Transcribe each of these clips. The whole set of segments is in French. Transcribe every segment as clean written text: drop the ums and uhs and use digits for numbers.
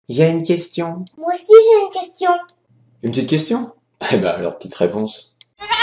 Il y a une question. Moi aussi j'ai une question. Une petite question? Eh ben alors, petite réponse.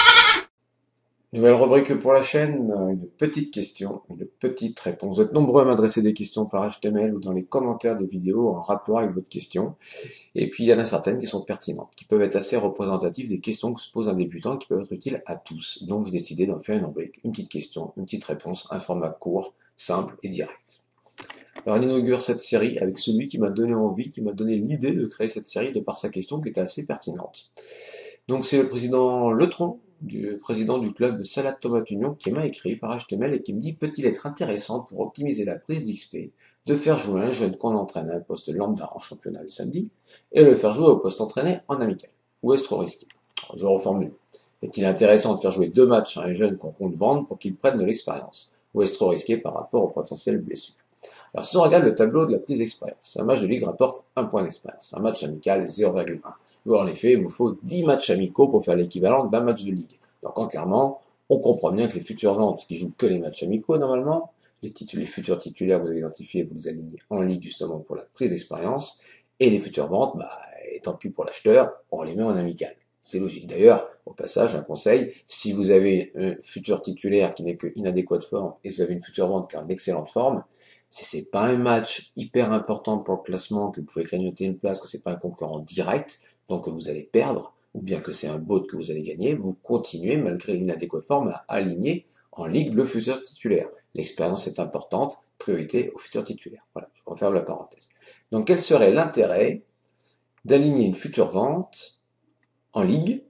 Nouvelle rubrique pour la chaîne, une petite question, une petite réponse. Vous êtes nombreux à m'adresser des questions par HTML ou dans les commentaires des vidéos en rapport avec votre question. Et puis il y en a certaines qui sont pertinentes, qui peuvent être assez représentatives des questions que se pose un débutant et qui peuvent être utiles à tous. Donc j'ai décidé d'en faire une rubrique, une petite question, une petite réponse, un format court, simple et direct. Alors on inaugure cette série avec celui qui m'a donné envie, qui m'a donné l'idée de créer cette série de par sa question qui était assez pertinente. Donc c'est le président Letron, du président du club de Salade Tomate Union, qui m'a écrit par HTML et qui me dit: peut-il être intéressant pour optimiser la prise d'XP de faire jouer un jeune qu'on entraîne à un poste lambda en championnat le samedi et le faire jouer au poste entraîné en amical? Ou est-ce trop risqué? Alors, je reformule. Est-il intéressant de faire jouer 2 matchs à un jeune qu'on compte vendre pour qu'il prenne de l'expérience? Ou est-ce trop risqué par rapport aux potentielles blessures? Alors si on regarde le tableau de la prise d'expérience, un match de ligue rapporte 1 point d'expérience, un match amical 0,1. En effet, il vous faut 10 matchs amicaux pour faire l'équivalent d'un match de ligue. Donc clairement, on comprend bien que les futures ventes qui jouent que les matchs amicaux normalement, les futurs titulaires que vous avez identifiés, vous les alignez en ligue justement pour la prise d'expérience, et les futures ventes, et tant pis pour l'acheteur, on les met en amical. C'est logique. D'ailleurs, au passage, un conseil, si vous avez un futur titulaire qui n'est que inadéquate forme et vous avez une future vente qui est en excellente forme, si c'est pas un match hyper important pour le classement, que vous pouvez grignoter une place, que c'est pas un concurrent direct, donc que vous allez perdre, ou bien que c'est un bot que vous allez gagner, vous continuez, malgré l'inadéquate forme, à aligner en ligue le futur titulaire. L'expérience est importante, priorité au futur titulaire. Voilà, je referme la parenthèse. Donc quel serait l'intérêt d'aligner une future vente en ligue,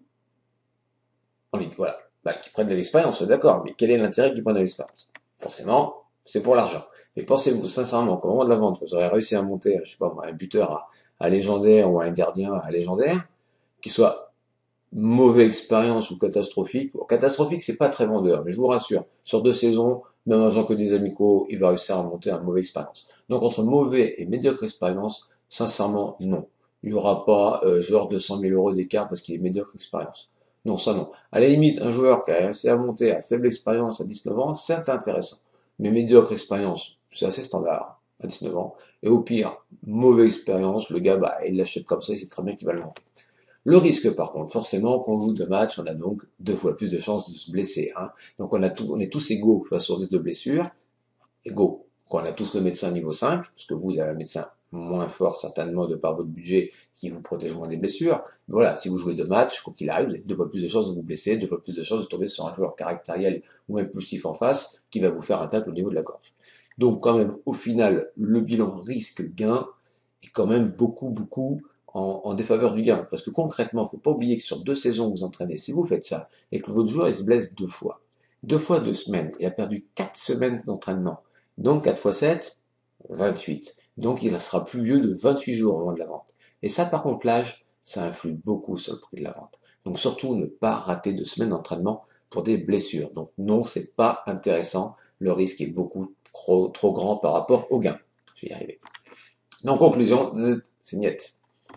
voilà, qui prenne de l'expérience, d'accord, mais quel est l'intérêt qu'ils prennent de l'expérience? Forcément, c'est pour l'argent. Mais pensez-vous sincèrement qu'au moment de la vente, vous aurez réussi à monter, je sais pas moi, un buteur à légendaire ou un gardien à légendaire, qui soit mauvaise expérience ou catastrophique. Bon, catastrophique, c'est pas très vendeur, mais je vous rassure, sur 2 saisons, même en jouant que des amicaux, il va réussir à monter une mauvaise expérience. Donc entre mauvais et médiocre expérience, sincèrement, non. Il n'y aura pas genre de 100 000 € d'écart parce qu'il est médiocre expérience. Non, ça non. À la limite, un joueur qui a réussi à monter à faible expérience à 19 ans, c'est intéressant. Mais médiocre expérience, c'est assez standard à 19 ans. Et au pire, mauvaise expérience, le gars, il l'achète comme ça, il sait très bien qu'il va le monter. Le risque, par contre, forcément, quand on joue 2 matchs, on a donc 2 fois plus de chances de se blesser. Donc on est tous égaux face au risque de blessure. Égaux. Quand on a tous le médecin niveau 5, parce que vous avez un médecin moins fort certainement de par votre budget qui vous protège moins des blessures. Mais voilà, si vous jouez 2 matchs, quoi qu'il arrive, vous avez 2 fois plus de chances de vous blesser, 2 fois plus de chances de tomber sur un joueur caractériel ou impulsif en face qui va vous faire un tacle au niveau de la gorge. Donc quand même, au final, le bilan risque-gain est quand même beaucoup en défaveur du gain. Parce que concrètement, il ne faut pas oublier que sur 2 saisons que vous entraînez, si vous faites ça, et que votre joueur il se blesse 2 fois, 2 fois 2 semaines, il a perdu 4 semaines d'entraînement. Donc 4 fois 7, 28. Donc il sera plus vieux de 28 jours au moment de la vente. Et ça, par contre, l'âge, ça influe beaucoup sur le prix de la vente. Donc surtout, ne pas rater 2 semaines d'entraînement pour des blessures. Donc non, c'est pas intéressant. Le risque est beaucoup trop grand par rapport au gain. Je vais y arriver. Donc conclusion, c'est niet.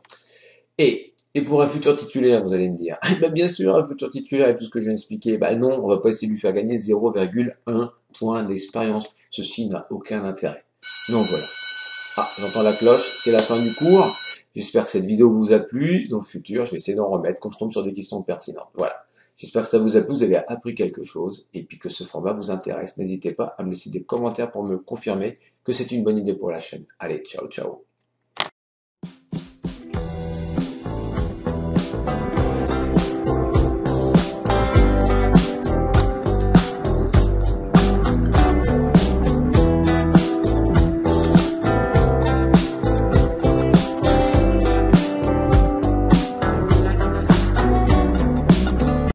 Et pour un futur titulaire, vous allez me dire, bien sûr, un futur titulaire avec tout ce que je viens d'expliquer, non, on va pas essayer de lui faire gagner 0,1 point d'expérience. Ceci n'a aucun intérêt. Donc voilà. Ah, j'entends la cloche, c'est la fin du cours. J'espère que cette vidéo vous a plu. Dans le futur, je vais essayer d'en remettre quand je tombe sur des questions pertinentes. Voilà. J'espère que ça vous a plu, vous avez appris quelque chose, et puis que ce format vous intéresse. N'hésitez pas à me laisser des commentaires pour me confirmer que c'est une bonne idée pour la chaîne. Allez, ciao, ciao.